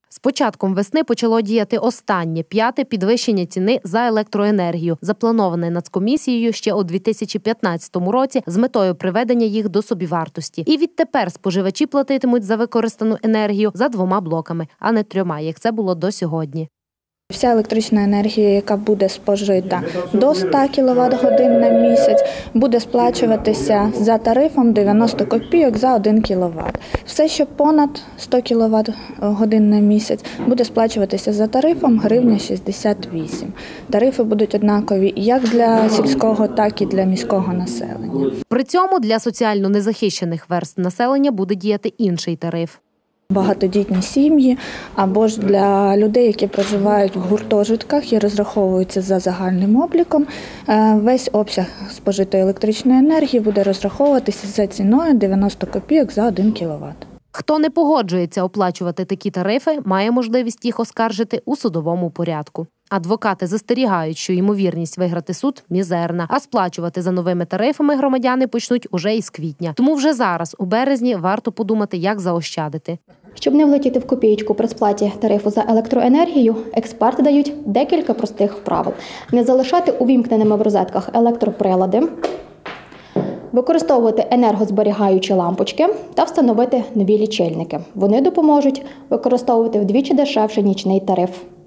З початком весни почало діяти останнє, 5-те підвищення ціни за електроенергію, заплановане Нацкомісією ще у 2015 році з метою приведення їх до собівартості. І відтепер споживачі платитимуть за використану енергію за 2 блоками, а не 3, як це було до сьогодні. Вся електрична енергія, яка буде спожита до 100 кВт-годин на місяць, буде сплачуватися за тарифом 90 копійок за 1 кВт. Все, що понад 100 кВт-годин на місяць, буде сплачуватися за тарифом гривня 68. Тарифи будуть однакові як для сільського, так і для міського населення. При цьому для соціально незахищених верств населення буде діяти інший тариф. Багатодітні сім'ї або ж для людей, які проживають в гуртожитках і розраховуються за загальним обліком, весь обсяг спожитої електричної енергії буде розраховуватися за ціною 90 копійок за 1 кВт. Хто не погоджується оплачувати такі тарифи, має можливість їх оскаржити у судовому порядку. Адвокати застерігають, що ймовірність виграти суд мізерна, а сплачувати за новими тарифами громадяни почнуть уже із квітня. Тому вже зараз, у березні, варто подумати, як заощадити. Щоб не влетіти в копієчку при сплаті тарифу за електроенергію, експерти дають декілька простих правил. Не залишати увімкненими в розетках електроприлади, використовувати енергозберігаючі лампочки та встановити нові лічильники. Вони допоможуть використовувати вдвічі дешевше нічний тариф.